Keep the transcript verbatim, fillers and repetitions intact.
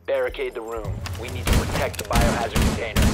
Barricade the room. We need to protect the biohazard container.